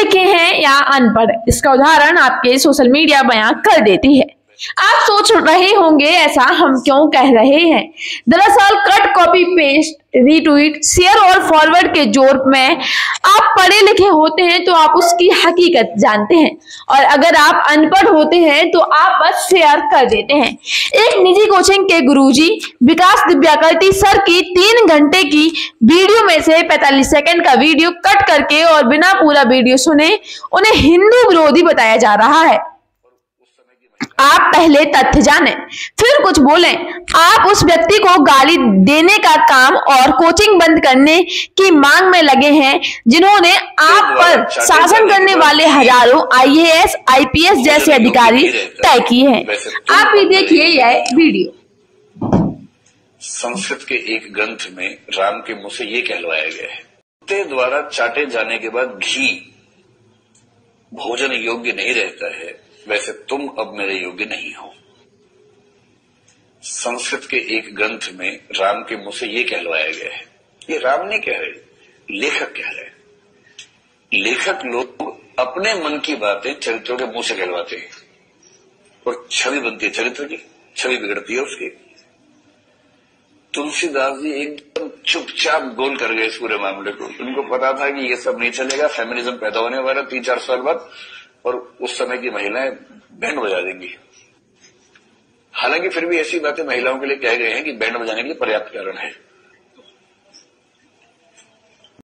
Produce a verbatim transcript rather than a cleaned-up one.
लिखे हैं या अनपढ़, इसका उदाहरण आपके सोशल मीडिया बयां कर देती है। आप सोच रहे होंगे ऐसा हम क्यों कह रहे हैं। दरअसल cut, copy paste, retweet, share और फॉरवर्ड के जोर में आप पढ़े लिखे होते हैं तो आप उसकी हकीकत जानते हैं, और अगर आप अनपढ़ होते हैं तो आप बस शेयर कर देते हैं। एक निजी कोचिंग के गुरुजी विकास दिव्याकृति सर की तीन घंटे की वीडियो में से पैंतालीस सेकंड का वीडियो कट करके और बिना पूरा वीडियो सुने उन्हें हिंदू विरोधी बताया जा रहा है। आप पहले तथ्य जानें, फिर कुछ बोलें। आप उस व्यक्ति को गाली देने का काम और कोचिंग बंद करने की मांग में लगे हैं जिन्होंने आप पर शासन करने वाले हजारों I A S, I P S जैसे अधिकारी तय किए हैं। आप भी देखिए यह वीडियो। संस्कृत के एक ग्रंथ में राम के मुंह से ये कहलवाया गया है, कुत्ते द्वारा चाटे जाने के बाद घी भोजन योग्य नहीं रहता है, वैसे तुम अब मेरे योग्य नहीं हो। संस्कृत के एक ग्रंथ में राम के मुंह से ये कहलवाया गया है। ये राम नहीं कह रहे, लेखक कह रहे। लेखक लोग अपने मन की बातें चरित्रों के मुंह से कहलवाते हैं और छवि बनती है, चरित्र की छवि बिगड़ती है उसकी। तुलसीदास जी एकदम चुपचाप गोल कर गए इस पूरे मामले को। उनको पता था कि ये सब नहीं चलेगा, फेमिनिज्म पैदा होने वाला तीन चार साल बाद, और उस समय की महिलाएं बैंड बजा देंगी। हालांकि फिर भी ऐसी बातें महिलाओं के लिए कह गए हैं कि बैंड बजाने के लिए पर्याप्त कारण है।